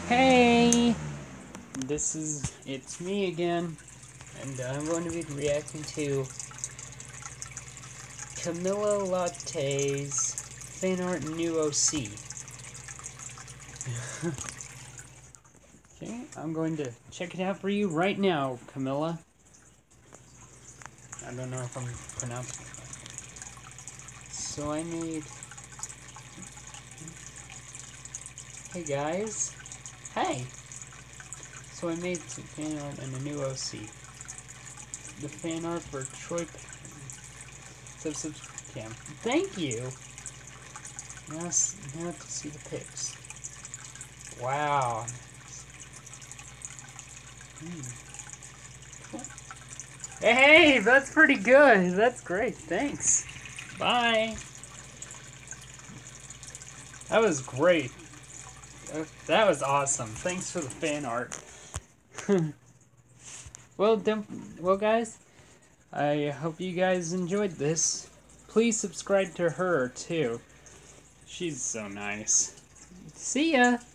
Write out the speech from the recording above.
Hey! It's me again, and I'm going to be reacting to Camila Latte's fan art new OC. Okay, I'm going to check it out for you right now, Camila. I don't know if I'm pronouncing it right. So I made... Hey guys! Hey! So I made some fan art and a new OC. The fan art for Troy... Cam. Thank you! Now to see the pics. Wow. Cool. Hey, that's pretty good. That's great. Thanks. Bye. That was great. That was awesome. Thanks for the fan art. Well, guys, I hope you guys enjoyed this. Please subscribe to her, too. She's so nice. See ya!